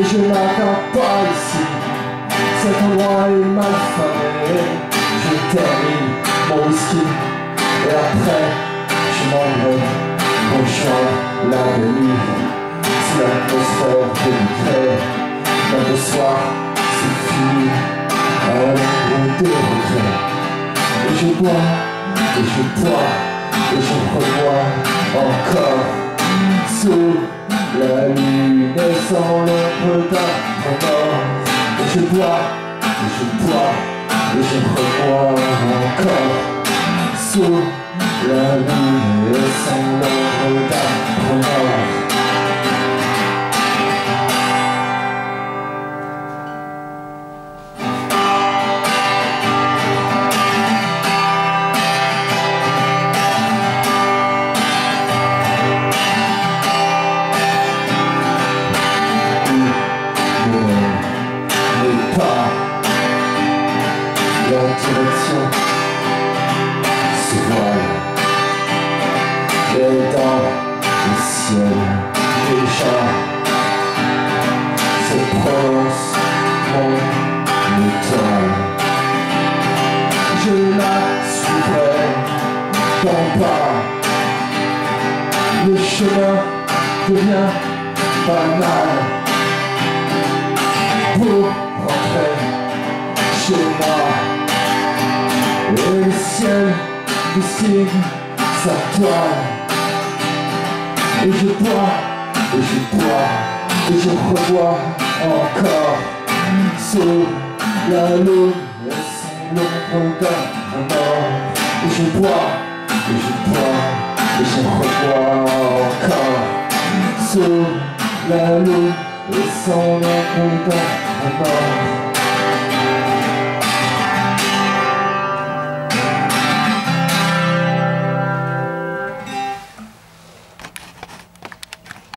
Mais je n'attends pas ici, cet endroit est mal famé. Je termine mon whisky et après je m'en vais. Rejoindre la nuit, si l'atmosphère délivrée. Mais le soir c'est fini, à l'ombre des regrets. Et je bois, et je bois, et je rebois encore sous la lune et sans l'ombre d'un mort. Et je bois, et je bois, et je rebois encore sous la lune et sans l'ombre d'un mort. La direction se voile et dans le ciel déjà se prononce mon étoile. Je la suivrai dans pas. Le chemin devient banal pour rentrer chez moi. Et le ciel dessine sa toile. Et je bois, et je bois, et je rebois encore sous la lune et sans l'ombre d'un mort. Et je bois, et je bois, et je rebois encore sous la lune et sans l'ombre d'un mort.